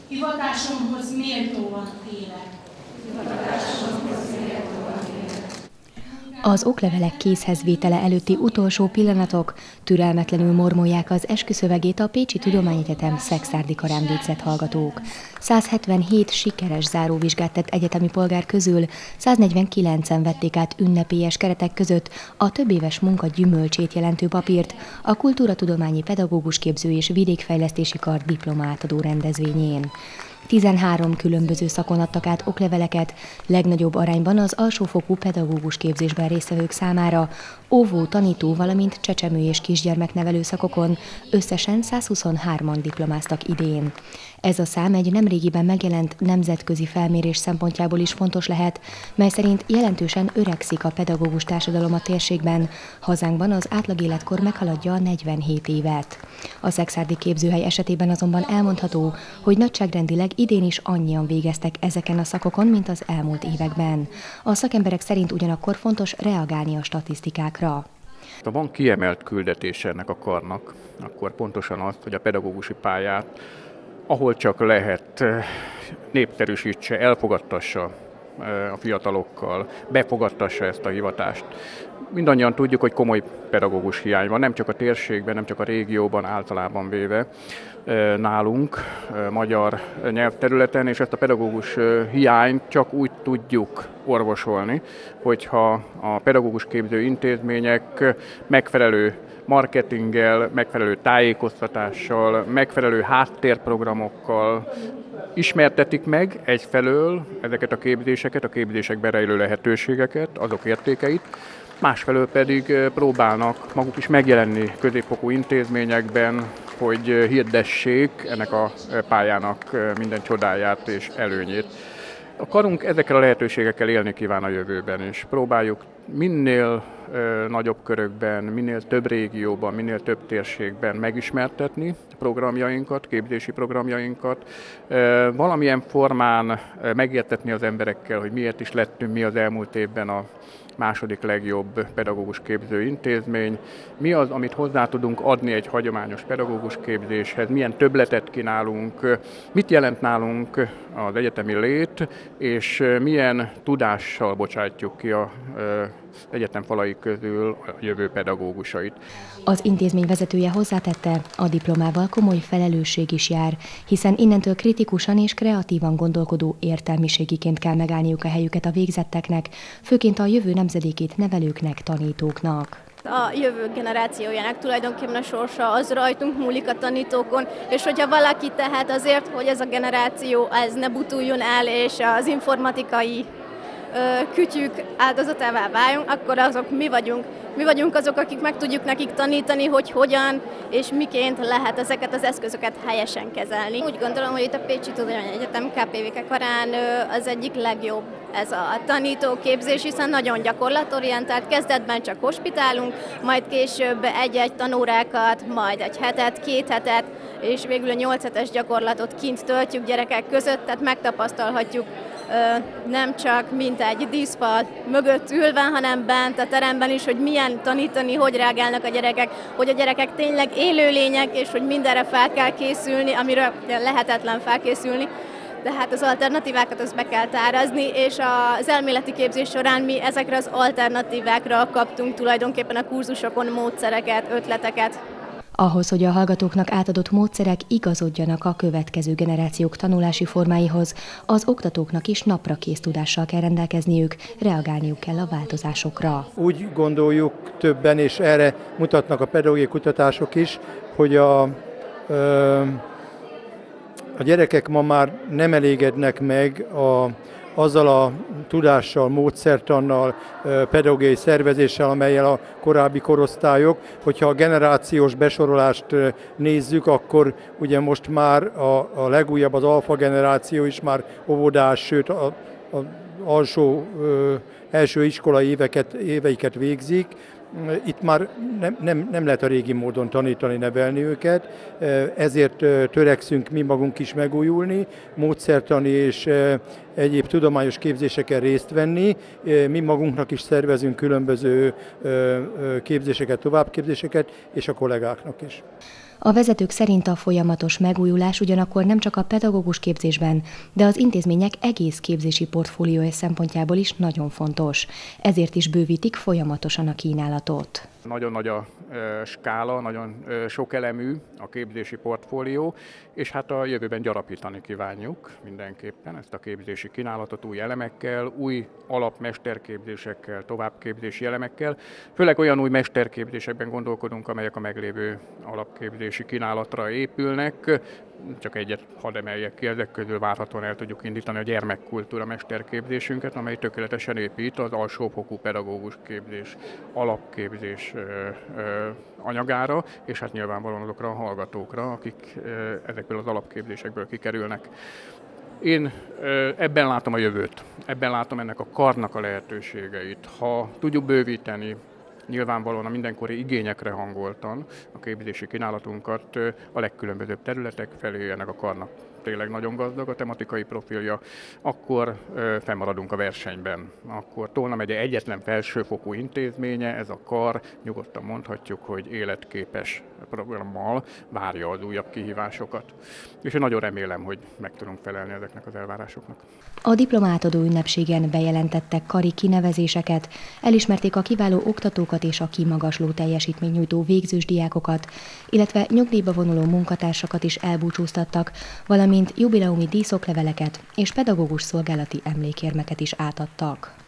Hivatásomhoz méltóan élek. Az oklevelek készhezvétele előtti utolsó pillanatok türelmetlenül mormolják az esküszövegét a Pécsi Tudományegyetem Szekszárdi karán végzett hallgatók. 177 sikeres záróvizsgát tett egyetemi polgár közül 149-en vették át ünnepélyes keretek között a többéves munka gyümölcsét jelentő papírt a Kultúratudományi Pedagógus Képző és Vidékfejlesztési Kar diplomátadó rendezvényén. 13 különböző szakon adtak át okleveleket, legnagyobb arányban az alsófokú pedagógus képzésben résztvevők számára, óvó, tanító, valamint csecsemő és kisgyermeknevelő szakokon összesen 123-an diplomáztak idén. Ez a szám egy nemrégiben megjelent nemzetközi felmérés szempontjából is fontos lehet, mely szerint jelentősen öregszik a pedagógus társadalom a térségben, hazánkban az átlagéletkor meghaladja a 47 évet. A szekszárdi képzőhely esetében azonban elmondható, hogy nagyságrendileg idén is annyian végeztek ezeken a szakokon, mint az elmúlt években. A szakemberek szerint ugyanakkor fontos reagálni a statisztikákra. Ha van kiemelt küldetése ennek a karnak, akkor pontosan az, hogy a pedagógusi pályát, ahol csak lehet, népszerűsítse, elfogadtassa a fiatalokkal, befogadtassa ezt a hivatást. Mindannyian tudjuk, hogy komoly pedagógus hiány van, nem csak a térségben, nem csak a régióban, általában véve nálunk, magyar nyelvterületen, és ezt a pedagógus hiányt csak úgy tudjuk orvosolni, hogyha a pedagógus képző intézmények megfelelő marketinggel, megfelelő tájékoztatással, megfelelő háttérprogramokkal ismertetik meg egyfelől ezeket a képzéseket, a képzésekben rejlő lehetőségeket, azok értékeit, másfelől pedig próbálnak maguk is megjelenni középfokú intézményekben, hogy hirdessék ennek a pályának minden csodáját és előnyét. A karunk ezekkel a lehetőségekkel élni kíván a jövőben, és próbáljuk minél nagyobb körökben, minél több régióban, minél több térségben megismertetni programjainkat, képzési programjainkat, valamilyen formán megértetni az emberekkel, hogy miért is lettünk mi az elmúlt évben a második legjobb pedagógus képző intézmény, mi az, amit hozzá tudunk adni egy hagyományos pedagógus képzéshez, milyen többletet kínálunk, mit jelent nálunk az egyetemi lét, és milyen tudással bocsátjuk ki az egyetem falai közül a jövő pedagógusait. Az intézmény vezetője hozzátette, a diplomával komoly felelősség is jár, hiszen innentől kritikusan és kreatívan gondolkodó értelmiségiként kell megállniuk a helyüket a végzetteknek, főként a jövő nemzedékét nevelőknek, tanítóknak. A jövő generációjának tulajdonképpen a sorsa az rajtunk múlik, a tanítókon, és hogyha valaki tehet azért, hogy ez a generáció ez ne butuljon el, és az informatikai kütyük áldozatává váljunk, akkor azok mi vagyunk. Mi vagyunk azok, akik meg tudjuk nekik tanítani, hogy hogyan és miként lehet ezeket az eszközöket helyesen kezelni. Úgy gondolom, hogy itt a Pécsi Tudományegyetem KPVK karán az egyik legjobb ez a tanítóképzés, hiszen nagyon gyakorlatorientált, kezdetben csak hospitálunk, majd később egy-egy tanórákat, majd egy hetet, 2 hetet, és végül a 8 hetes gyakorlatot kint töltjük gyerekek között, tehát megtapasztalhatjuk nem csak mint egy díszfal mögött ülve, hanem bent a teremben is, hogy milyen tanítani, hogy reagálnak a gyerekek, hogy a gyerekek tényleg élőlények, és hogy mindenre fel kell készülni, amire lehetetlen felkészülni. Tehát az alternatívákat azt be kell tárazni, és az elméleti képzés során mi ezekre az alternatívákra kaptunk tulajdonképpen a kurzusokon módszereket, ötleteket. Ahhoz, hogy a hallgatóknak átadott módszerek igazodjanak a következő generációk tanulási formáihoz, az oktatóknak is naprakész tudással kell rendelkezniük, reagálniuk kell a változásokra. Úgy gondoljuk többen, és erre mutatnak a pedagógiai kutatások is, hogy a gyerekek ma már nem elégednek meg azzal a tudással, módszertannal, pedagógiai szervezéssel, amellyel a korábbi korosztályok. Hogyha a generációs besorolást nézzük, akkor ugye most már a legújabb, az alfa generáció is már óvodás, sőt az első iskolai éveiket végzik. Itt már nem lehet a régi módon tanítani, nevelni őket, ezért törekszünk mi magunk is megújulni, módszertani és egyéb tudományos képzéseken részt venni. Mi magunknak is szervezünk különböző képzéseket, továbbképzéseket, és a kollégáknak is. A vezetők szerint a folyamatos megújulás ugyanakkor nem csak a pedagógus képzésben, de az intézmények egész képzési portfóliója szempontjából is nagyon fontos. Ezért is bővítik folyamatosan a kínálatot. Nagyon nagy a skála, nagyon sokelemű a képzési portfólió, és hát a jövőben gyarapítani kívánjuk mindenképpen ezt a képzési kínálatot új elemekkel, új alapmesterképzésekkel, továbbképzési elemekkel. Főleg olyan új mesterképzésekben gondolkodunk, amelyek a meglévő alapképzési kínálatra épülnek. Csak egyet hadd emeljek ki, ezek közül várhatóan el tudjuk indítani a gyermekkultúra mesterképzésünket, amely tökéletesen épít az alsófokú pedagógus képzés, alapképzés anyagára, és hát nyilvánvalóan azokra a hallgatókra, akik ezekből az alapképzésekből kikerülnek. Én ebben látom a jövőt, ebben látom ennek a karnak a lehetőségeit. Ha tudjuk bővíteni, nyilvánvalóan a mindenkori igényekre hangoltan a képzési kínálatunkat a legkülönbözőbb területek felé, ennek a karnak tényleg nagyon gazdag a tematikai profilja, akkor fennmaradunk a versenyben. Akkor Tolna megye egyetlen felsőfokú intézménye, ez a kar, nyugodtan mondhatjuk, hogy életképes programmal várja az újabb kihívásokat. És én nagyon remélem, hogy meg tudunk felelni ezeknek az elvárásoknak. A diplomátadó ünnepségen bejelentettek kari kinevezéseket, elismerték a kiváló oktatókat és a kimagasló teljesítménynyújtó végzős diákokat, illetve nyugdíjba vonuló munkatársakat is elbúcsúztattak, valamint jubileumi díszokleveleket és pedagógus szolgálati emlékérmeket is átadtak.